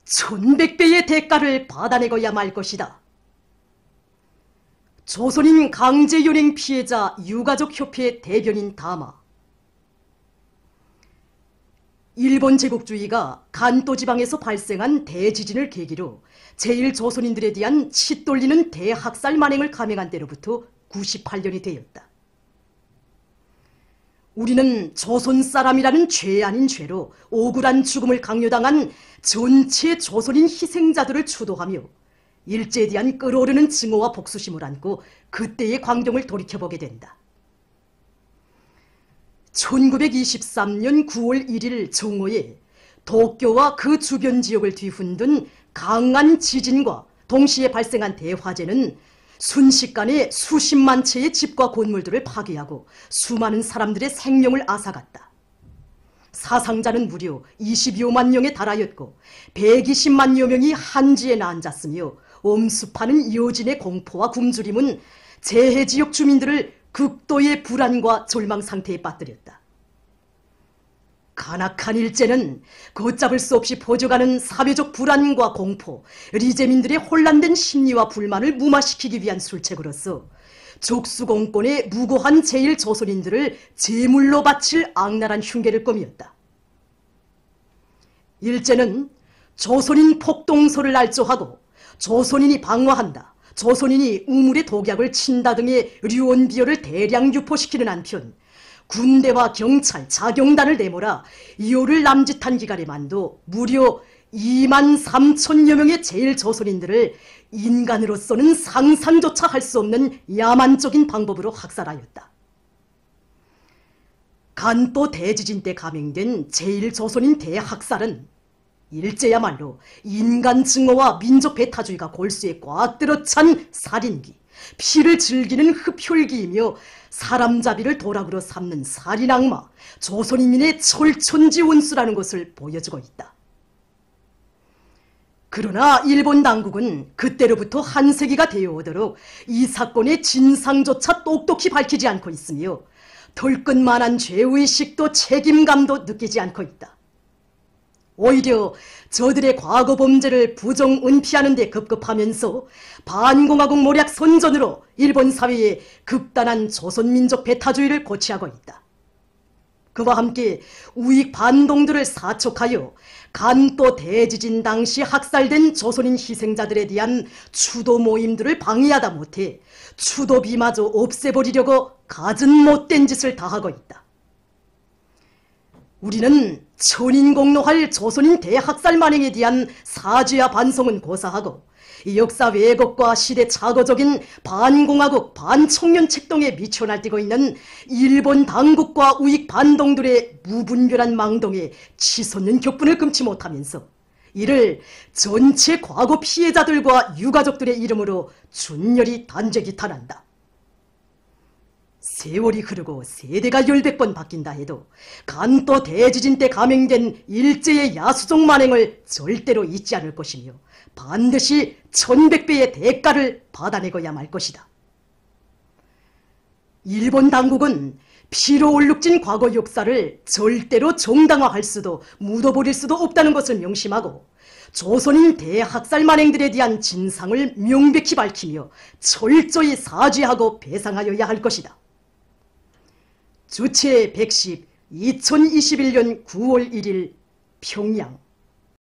천백배의 대가를 받아내고야 말 것이다. 조선인 강제연행 피해자 유가족협회 대변인 다마. 일본 제국주의가 간도 지방에서 발생한 대지진을 계기로 제1조선인들에 대한 치돌리는 대학살 만행을 감행한 때로부터 98년이 되었다. 우리는 조선 사람이라는 죄 아닌 죄로 억울한 죽음을 강요당한 전체 조선인 희생자들을 추도하며 일제에 대한 끓어오르는 증오와 복수심을 안고 그때의 광경을 돌이켜보게 된다. 1923년 9월 1일 정오에 도쿄와 그 주변 지역을 뒤흔든 강한 지진과 동시에 발생한 대화재는 순식간에 수십만 채의 집과 건물들을 파괴하고 수많은 사람들의 생명을 앗아갔다. 사상자는 무려 22만 명에 달하였고 120만여 명이 한지에 앉았으며 엄습하는 여진의 공포와 굶주림은 재해지역 주민들을 극도의 불안과 절망 상태에 빠뜨렸다. 간악한 일제는 걷잡을 수 없이 퍼져가는 사회적 불안과 공포, 리제민들의 혼란된 심리와 불만을 무마시키기 위한 술책으로서 족수공권의 무고한 제1조선인들을 제물로 바칠 악랄한 흉계를 꾸몄다. 일제는 조선인 폭동소를 알조하고 조선인이 방화한다, 조선인이 우물에 독약을 친다 등의 류언비어를 대량 유포시키는 한편 군대와 경찰, 자경단을 내몰아 이호를 남짓한 기간에만도 무려 2만 3천여 명의 제1조선인들을 인간으로서는 상상조차 할 수 없는 야만적인 방법으로 학살하였다. 간도 대지진 때 감행된 제1조선인 대학살은 일제야말로 인간 증오와 민족 배타주의가 골수에 꽉 들어찬 살인기, 피를 즐기는 흡혈기이며 사람잡이를 도락으로 삼는 살인악마, 조선인민의 철천지 원수라는 것을 보여주고 있다. 그러나 일본 당국은 그때로부터 한 세기가 되어오도록 이 사건의 진상조차 똑똑히 밝히지 않고 있으며 털끝만한 죄의식도 책임감도 느끼지 않고 있다. 오히려 저들의 과거 범죄를 부정 은폐하는 데 급급하면서 반공화국 모략 선전으로 일본 사회에 극단한 조선민족 배타주의를 고취하고 있다. 그와 함께 우익 반동들을 사촉하여 간도 대지진 당시 학살된 조선인 희생자들에 대한 추도 모임들을 방해하다 못해 추도비마저 없애버리려고 갖은 못된 짓을 다하고 있다. 우리는 천인공노할 조선인 대학살 만행에 대한 사죄와 반성은 고사하고 이 역사 왜곡과 시대 착오적인 반공화국 반청년 책동에 미쳐 날뛰고 있는 일본 당국과 우익 반동들의 무분별한 망동에 치솟는 격분을 금치 못하면서 이를 전체 과거 피해자들과 유가족들의 이름으로 준열히 단죄 기탄한다. 세월이 흐르고 세대가 10번 바뀐다 해도 간도 대지진 때 감행된 일제의 야수적 만행을 절대로 잊지 않을 것이며 반드시 1100배의 대가를 받아내고야 말 것이다. 일본 당국은 피로 얼룩진 과거 역사를 절대로 정당화할 수도 묻어버릴 수도 없다는 것을 명심하고 조선인 대학살 만행들에 대한 진상을 명백히 밝히며 철저히 사죄하고 배상하여야 할 것이다. 주체 110 2021년 9월 1일 평양.